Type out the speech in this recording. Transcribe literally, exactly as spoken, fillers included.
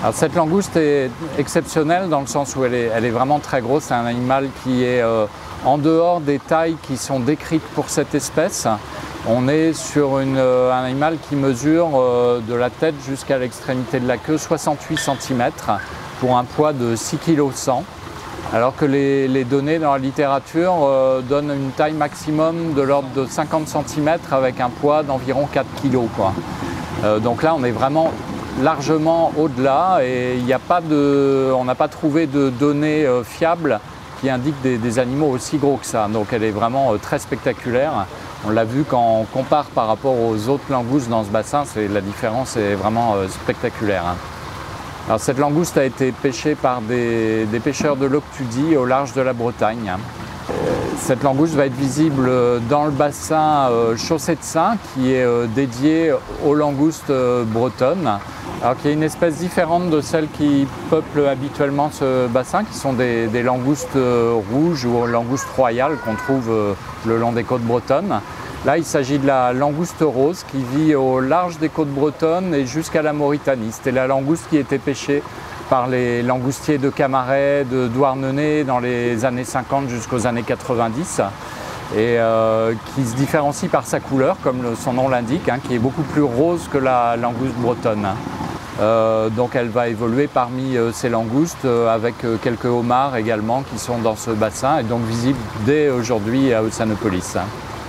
Alors cette langouste est exceptionnelle dans le sens où elle est, elle est vraiment très grosse. C'est un animal qui est euh, en dehors des tailles qui sont décrites pour cette espèce. On est sur une, euh, un animal qui mesure euh, de la tête jusqu'à l'extrémité de la queue soixante-huit centimètres pour un poids de six virgule cent kilos. Alors que les, les données dans la littérature euh, donnent une taille maximum de l'ordre de cinquante centimètres avec un poids d'environ quatre kilos, quoi. Euh, donc là on est vraiment largement au-delà et il n'y a pas de, on n'a pas trouvé de données euh, fiables qui indiquent des, des animaux aussi gros que ça. Donc elle est vraiment euh, très spectaculaire. On l'a vu quand on compare par rapport aux autres langoustes dans ce bassin, la différence est vraiment euh, spectaculaire, hein. Alors, cette langouste a été pêchée par des, des pêcheurs de l'Octudie au large de la Bretagne. Cette langouste va être visible dans le bassin euh, Chaussée de Saint qui est euh, dédié aux langoustes euh, bretonnes. Alors qu'il y a une espèce différente de celles qui peuplent habituellement ce bassin, qui sont des, des langoustes euh, rouges ou langoustes royales qu'on trouve euh, le long des côtes bretonnes. Là, il s'agit de la langouste rose qui vit au large des côtes bretonnes et jusqu'à la Mauritanie. C'était la langouste qui était pêchée par les langoustiers de Camaret, de Douarnenez dans les années cinquante jusqu'aux années quatre-vingt-dix et euh, qui se différencie par sa couleur, comme le, son nom l'indique, hein, qui est beaucoup plus rose que la langouste bretonne. Euh, donc elle va évoluer parmi euh, ces langoustes euh, avec euh, quelques homards également qui sont dans ce bassin et donc visibles dès aujourd'hui à Ossanopolis.